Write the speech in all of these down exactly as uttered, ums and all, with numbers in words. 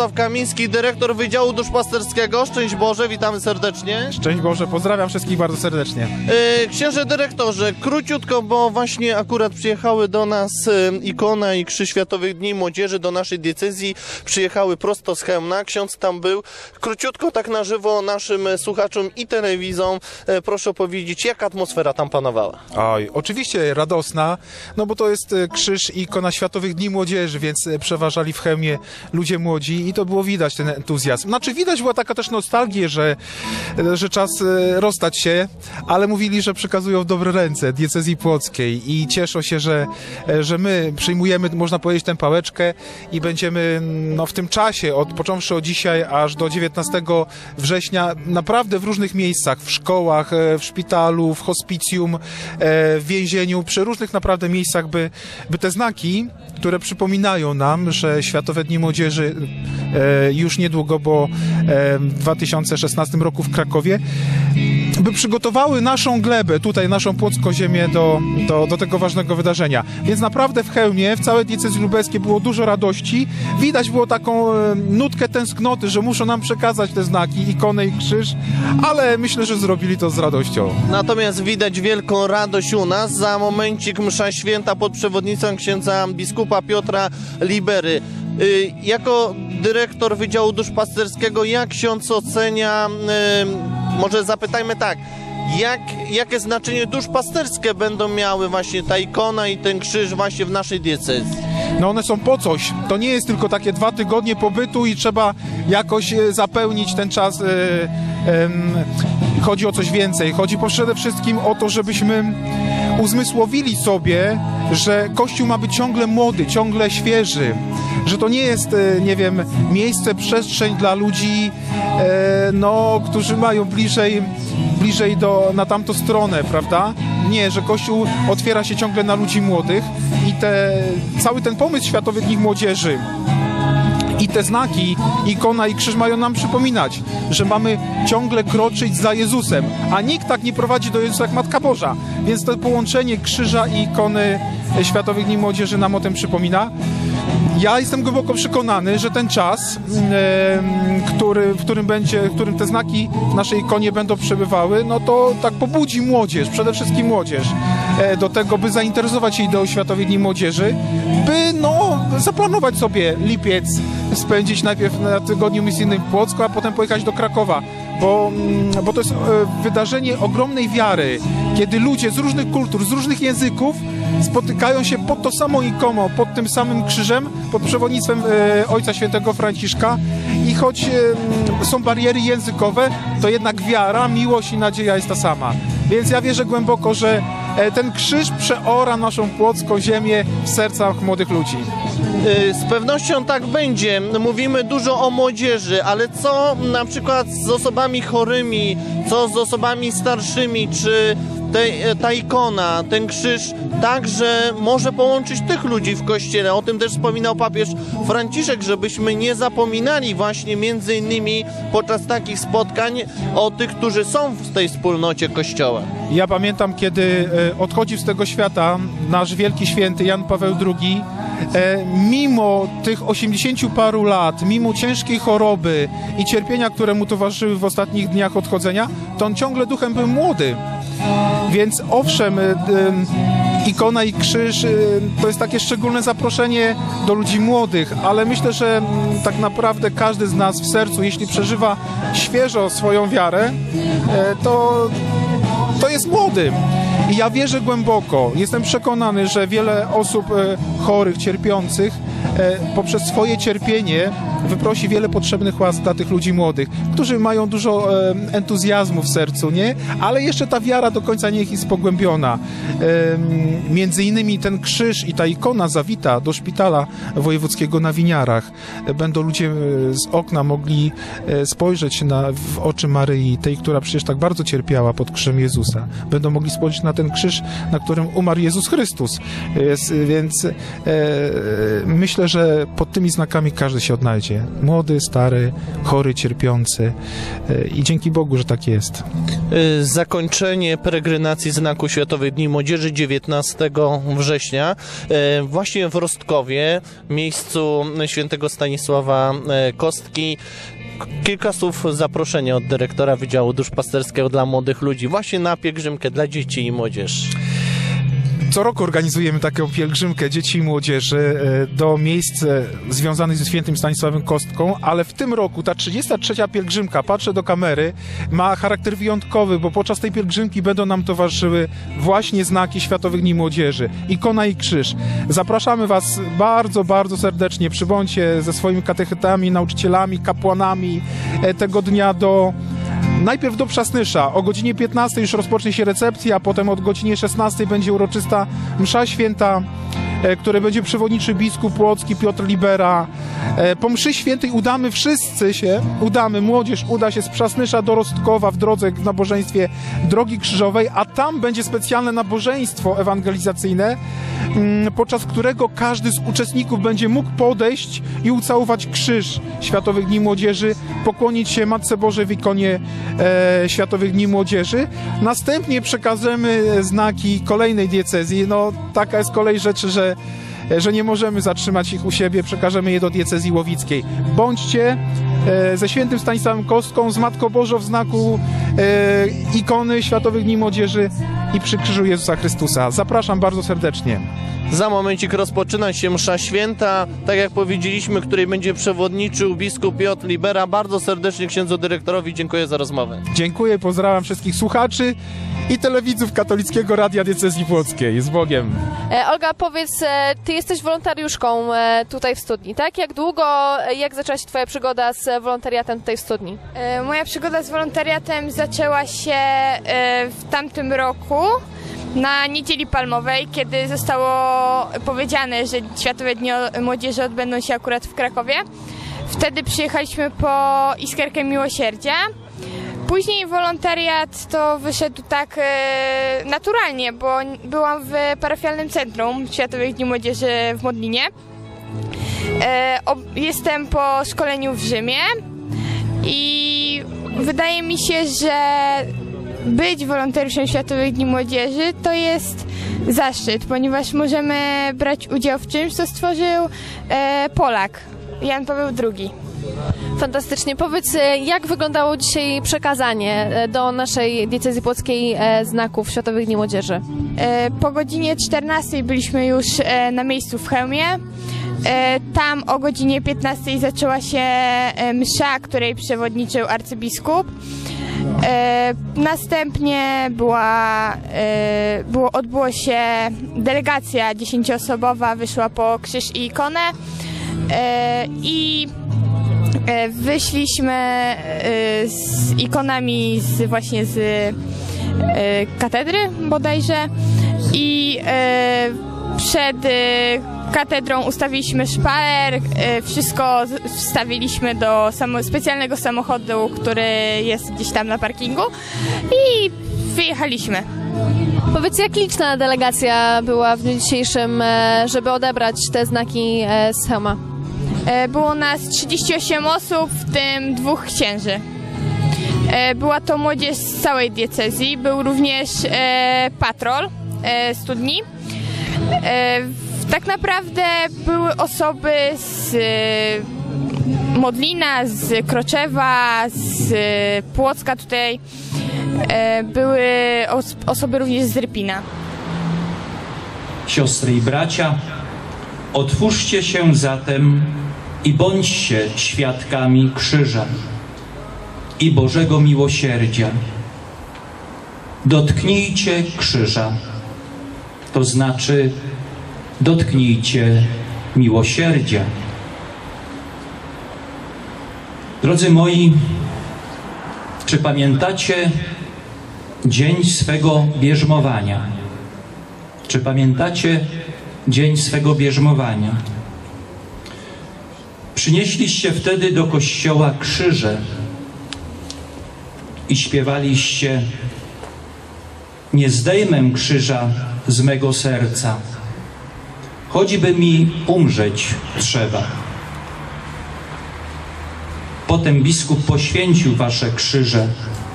Jarosław Kamiński, dyrektor Wydziału Duszpasterskiego. Szczęść Boże, witamy serdecznie. Szczęść Boże, pozdrawiam wszystkich bardzo serdecznie. Yy, księże dyrektorze, króciutko, bo właśnie akurat przyjechały do nas yy, ikona i Krzyż Światowych Dni Młodzieży do naszej diecezji. Przyjechały prosto z Chełmna, ksiądz tam był. Króciutko, tak na żywo naszym słuchaczom i telewizom, yy, proszę opowiedzieć, jaka atmosfera tam panowała. Oj, oczywiście radosna, no bo to jest krzyż i ikona Światowych Dni Młodzieży, więc przeważali w Chełmie ludzie młodzi i to było widać, ten entuzjazm. Znaczy widać była taka też nostalgia, że, że czas rozstać się, ale mówili, że przekazują w dobre ręce diecezji płockiej i cieszą się, że, że my przyjmujemy, można powiedzieć, tę pałeczkę i będziemy no, w tym czasie, od, począwszy od dzisiaj aż do dziewiętnastego września, naprawdę w różnych miejscach, w szkołach, w szpitalu, w hospicjum, w więzieniu, przy różnych naprawdę miejscach, by, by te znaki, które przypominają nam, że Światowe Dni Młodzieży e, już niedługo, bo e, w dwa tysiące szesnastym roku w Krakowie, by przygotowały naszą glebę, tutaj naszą płocką ziemię do, do, do tego ważnego wydarzenia. Więc naprawdę w Chełmie, w całej diecezji lubelskiej było dużo radości. Widać było taką e, nutkę tęsknoty, że muszą nam przekazać te znaki, ikonę i krzyż, ale myślę, że zrobili to z radością. Natomiast widać wielką radość u nas. Za momencik msza święta pod przewodnictwem księdza biskupa Piotra Libery. Yy, jako dyrektor Wydziału Duszpasterskiego, jak ksiądz ocenia, yy, może zapytajmy tak, jak, jakie znaczenie duszpasterskie będą miały właśnie ta ikona i ten krzyż właśnie w naszej diecezji? No one są po coś. To nie jest tylko takie dwa tygodnie pobytu i trzeba jakoś zapełnić ten czas. Yy, yy, chodzi o coś więcej. Chodzi przede wszystkim o to, żebyśmy uzmysłowili sobie, że Kościół ma być ciągle młody, ciągle świeży, że to nie jest, nie wiem, miejsce, przestrzeń dla ludzi, e, no, którzy mają bliżej, bliżej do, na tamtą stronę, prawda? Nie, że Kościół otwiera się ciągle na ludzi młodych i te, cały ten pomysł Światowych Dni Młodzieży i te znaki, ikona i krzyż mają nam przypominać, że mamy ciągle kroczyć za Jezusem, a nikt tak nie prowadzi do Jezusa jak Matka Boża. Więc to połączenie krzyża i ikony Światowych Dni Młodzieży nam o tym przypomina. Ja jestem głęboko przekonany, że ten czas, e, który, w którym będzie, w którym te znaki w naszej ikonie będą przebywały, no to tak pobudzi młodzież, przede wszystkim młodzież, e, do tego, by zainteresować się ideą Światowych Dni Młodzieży, by no, zaplanować sobie lipiec, spędzić najpierw na tygodniu misyjnym w Płocku, a potem pojechać do Krakowa, bo, bo to jest e, wydarzenie ogromnej wiary, kiedy ludzie z różnych kultur, z różnych języków spotykają się pod tą samą ikoną, pod tym samym krzyżem, pod przewodnictwem e, Ojca Świętego Franciszka i choć e, są bariery językowe, to jednak wiara, miłość i nadzieja jest ta sama. Więc ja wierzę głęboko, że e, ten krzyż przeora naszą płocką ziemię w sercach młodych ludzi. Z pewnością tak będzie. Mówimy dużo o młodzieży, ale co na przykład z osobami chorymi, co z osobami starszymi, czy te, ta ikona, ten krzyż także może połączyć tych ludzi w Kościele. O tym też wspominał papież Franciszek, żebyśmy nie zapominali właśnie między innymi podczas takich spotkań o tych, którzy są w tej wspólnocie Kościoła. Ja pamiętam, kiedy odchodził z tego świata nasz wielki święty Jan Paweł drugi, mimo tych osiemdziesięciu paru lat, mimo ciężkiej choroby i cierpienia, które mu towarzyszyły w ostatnich dniach odchodzenia, to on ciągle duchem był młody. Więc owszem, ikona i krzyż to jest takie szczególne zaproszenie do ludzi młodych, ale myślę, że tak naprawdę każdy z nas w sercu, jeśli przeżywa świeżo swoją wiarę, to, to jest młody. I ja wierzę głęboko, jestem przekonany, że wiele osób chorych, cierpiących poprzez swoje cierpienie wyprosi wiele potrzebnych łask dla tych ludzi młodych, którzy mają dużo entuzjazmu w sercu, nie? Ale jeszcze ta wiara do końca nie jest pogłębiona. Między innymi ten krzyż i ta ikona zawita do szpitala wojewódzkiego na Winiarach. Będą ludzie z okna mogli spojrzeć na, w oczy Maryi, tej, która przecież tak bardzo cierpiała pod krzyżem Jezusa. Będą mogli spojrzeć na ten krzyż, na którym umarł Jezus Chrystus. Jest, więc e, myślę, myślę, że pod tymi znakami każdy się odnajdzie. Młody, stary, chory, cierpiący i dzięki Bogu, że tak jest. Zakończenie peregrinacji Znaku Światowych Dni Młodzieży dziewiętnastego września właśnie w Rostkowie, miejscu świętego Stanisława Kostki. Kilka słów zaproszenia od dyrektora Wydziału Duszpasterskiego dla młodych ludzi właśnie na pielgrzymkę dla dzieci i młodzieży. Co roku organizujemy taką pielgrzymkę dzieci i młodzieży do miejsc związanych ze świętym Stanisławem Kostką, ale w tym roku ta trzydziesta trzecia pielgrzymka, patrzę do kamery, ma charakter wyjątkowy, bo podczas tej pielgrzymki będą nam towarzyszyły właśnie znaki Światowych Dni Młodzieży, ikona i krzyż. Zapraszamy Was bardzo, bardzo serdecznie, przybądźcie ze swoimi katechetami, nauczycielami, kapłanami tego dnia do... Najpierw do Przasnysza. O godzinie piętnastej już rozpocznie się recepcja, a potem od godziny szesnastej będzie uroczysta msza święta, które będzie przewodniczy biskup Płocki Piotr Libera. Po mszy świętej udamy wszyscy się, udamy, młodzież uda się z Przasnysza do Rostkowa w drodze w nabożeństwie Drogi Krzyżowej, a tam będzie specjalne nabożeństwo ewangelizacyjne, podczas którego każdy z uczestników będzie mógł podejść i ucałować krzyż Światowych Dni Młodzieży, pokłonić się Matce Bożej w ikonie e, Światowych Dni Młodzieży. Następnie przekażemy znaki kolejnej diecezji. No, taka jest kolej rzeczy, że że nie możemy zatrzymać ich u siebie, przekażemy je do diecezji łowickiej. Bądźcie e, ze świętym Stanisławem Kostką, z Matką Bożą w znaku e, ikony Światowych Dni Młodzieży i przy krzyżu Jezusa Chrystusa. Zapraszam bardzo serdecznie. Za momencik rozpoczyna się msza święta, tak jak powiedzieliśmy, której będzie przewodniczył biskup Piotr Libera. Bardzo serdecznie księdzu dyrektorowi dziękuję za rozmowę. Dziękuję, pozdrawiam wszystkich słuchaczy i telewidzów Katolickiego Radia Diecezji Płockiej. Z Bogiem. E, Olga, powiedz, e, ty jesteś wolontariuszką e, tutaj w studni, tak? Jak długo, e, jak zaczęła się twoja przygoda z wolontariatem tutaj w studni? E, moja przygoda z wolontariatem zaczęła się e, w tamtym roku. Na Niedzieli Palmowej, kiedy zostało powiedziane, że Światowe Dni Młodzieży odbędą się akurat w Krakowie. Wtedy przyjechaliśmy po Iskierkę Miłosierdzia. Później wolontariat to wyszedł tak e, naturalnie, bo byłam w parafialnym centrum Światowych Dni Młodzieży w Modlinie. E, ob, jestem po szkoleniu w Rzymie i wydaje mi się, że być wolontariuszem Światowych Dni Młodzieży to jest zaszczyt, ponieważ możemy brać udział w czymś, co stworzył e, Polak, Jan Paweł drugi. Fantastycznie. Powiedz, jak wyglądało dzisiaj przekazanie do naszej diecezji płockiej e, znaków Światowych Dni Młodzieży? E, po godzinie czternastej byliśmy już e, na miejscu w Chełmie. E, tam o godzinie piętnastej zaczęła się e, msza, której przewodniczył arcybiskup. E, następnie była, e, było, odbyło się delegacja dziesięcioosobowa, wyszła po krzyż i ikonę e, i e, wyszliśmy e, z ikonami z, właśnie z e, katedry bodajże i e, przed e, katedrą ustawiliśmy szpaler, wszystko wstawiliśmy do samo, specjalnego samochodu, który jest gdzieś tam na parkingu i wyjechaliśmy. Powiedz, jak liczna delegacja była w dniu dzisiejszym, żeby odebrać te znaki z hełma? Było nas trzydzieści osiem osób, w tym dwóch księży. Była to młodzież z całej diecezji, był również patrol studni. Tak naprawdę były osoby z Modlina, z Kroczewa, z Płocka tutaj. Były os osoby również z Rypina. Siostry i bracia, otwórzcie się zatem i bądźcie świadkami krzyża i Bożego miłosierdzia. Dotknijcie krzyża, to znaczy dotknijcie miłosierdzia. Drodzy moi, czy pamiętacie dzień swego bierzmowania? Czy pamiętacie dzień swego bierzmowania? Przynieśliście wtedy do kościoła krzyże i śpiewaliście: nie zdejmę krzyża z mego serca. choćby mi umrzeć trzeba. Potem biskup poświęcił wasze krzyże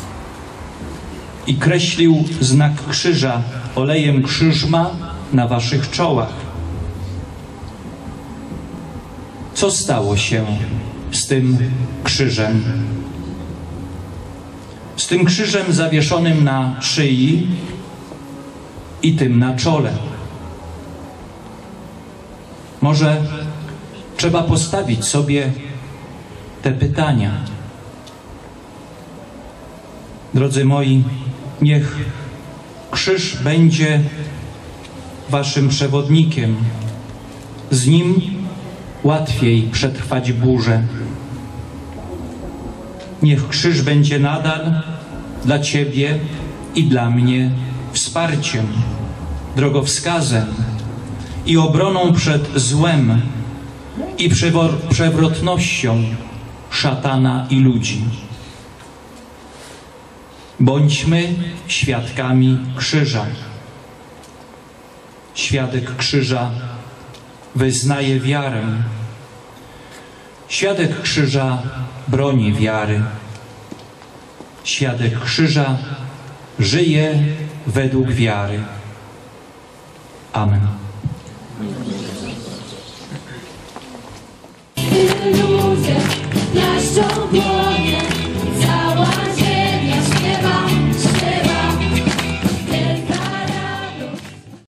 i kreślił znak krzyża olejem krzyżma na waszych czołach. Co stało się z tym krzyżem? Z tym krzyżem zawieszonym na szyi i tym na czole. Może trzeba postawić sobie te pytania. Drodzy moi, niech krzyż będzie waszym przewodnikiem. Z nim łatwiej przetrwać burzę. Niech krzyż będzie nadal dla ciebie i dla mnie wsparciem, drogowskazem i obroną przed złem i przewrotnością szatana i ludzi. Bądźmy świadkami krzyża. Świadek krzyża wyznaje wiarę. Świadek krzyża broni wiary. Świadek krzyża żyje według wiary. Amen.